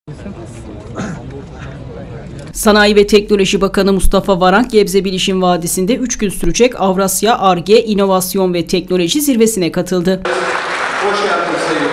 Sanayi ve Teknoloji Bakanı Mustafa Varank, Gebze Bilişim Vadisi'nde 3 gün sürecek Avrasya Ar-Ge, İnovasyon ve Teknoloji Zirvesi'ne katıldı. Hoş geldiniz sevgili.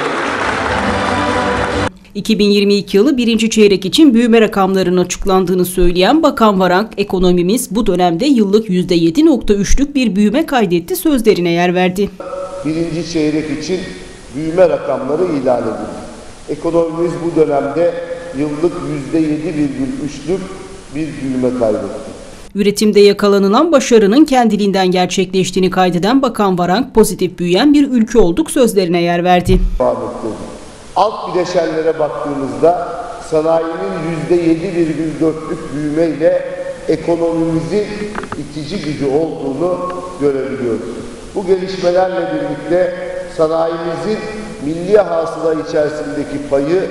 2022 yılı birinci çeyrek için büyüme rakamlarının açıklandığını söyleyen Bakan Varank, ekonomimiz bu dönemde yıllık %7.3'lük bir büyüme kaydetti sözlerine yer verdi. Birinci çeyrek için büyüme rakamları ilan edildi. Ekonomimiz bu dönemde yıllık %7,3'lük bir büyüme kaydetti. Üretimde yakalanılan başarının kendiliğinden gerçekleştiğini kaydeden Bakan Varank, pozitif büyüyen bir ülke olduk sözlerine yer verdi. Alt bileşenlere baktığımızda sanayinin %7,4'lük büyümeyle ekonomimizin itici gücü olduğunu görebiliyoruz. Bu gelişmelerle birlikte sanayimizin milli hasıla içerisindeki payı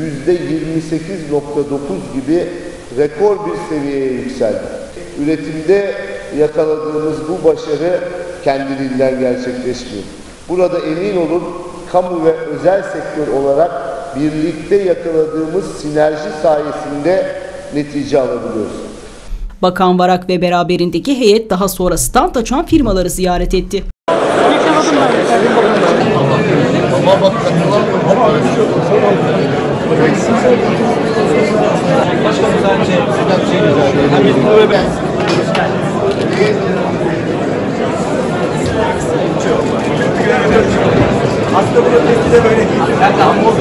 %28,9 gibi rekor bir seviyeye yükseldi. Üretimde yakaladığımız bu başarı kendiliğinden gerçekleşmiyor. Burada emin olun, kamu ve özel sektör olarak birlikte yakaladığımız sinerji sayesinde netice alabiliyoruz. Bakan Varank ve beraberindeki heyet daha sonra stand açan firmaları ziyaret etti. Aslında bu da böyle değil. Ben de Hamburg'da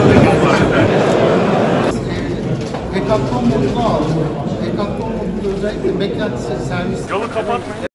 Hekaton modunu aldım. Hekaton modunda özellikle beklenti servis. Yolu kapatmayın.